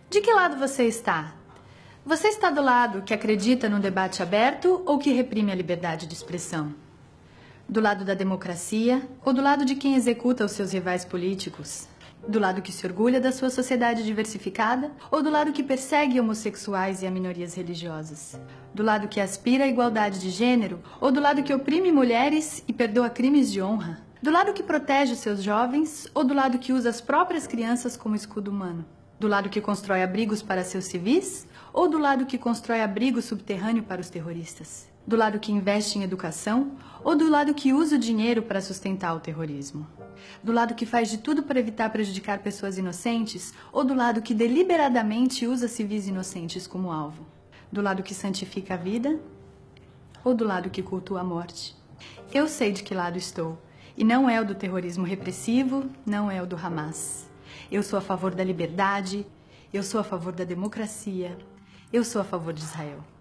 De que lado você está? Você está do lado que acredita num debate aberto ou que reprime a liberdade de expressão? Do lado da democracia ou do lado de quem executa os seus rivais políticos? Do lado que se orgulha da sua sociedade diversificada ou do lado que persegue homossexuais e a minorias religiosas? Do lado que aspira à igualdade de gênero ou do lado que oprime mulheres e perdoa crimes de honra? Do lado que protege os seus jovens ou do lado que usa as próprias crianças como escudo humano? Do lado que constrói abrigos para seus civis ou do lado que constrói abrigo subterrâneo para os terroristas? Do lado que investe em educação ou do lado que usa o dinheiro para sustentar o terrorismo? Do lado que faz de tudo para evitar prejudicar pessoas inocentes ou do lado que deliberadamente usa civis inocentes como alvo? Do lado que santifica a vida ou do lado que cultua a morte? Eu sei de que lado estou, e não é o do terrorismo repressivo, não é o do Hamas. Eu sou a favor da liberdade, eu sou a favor da democracia, eu sou a favor de Israel.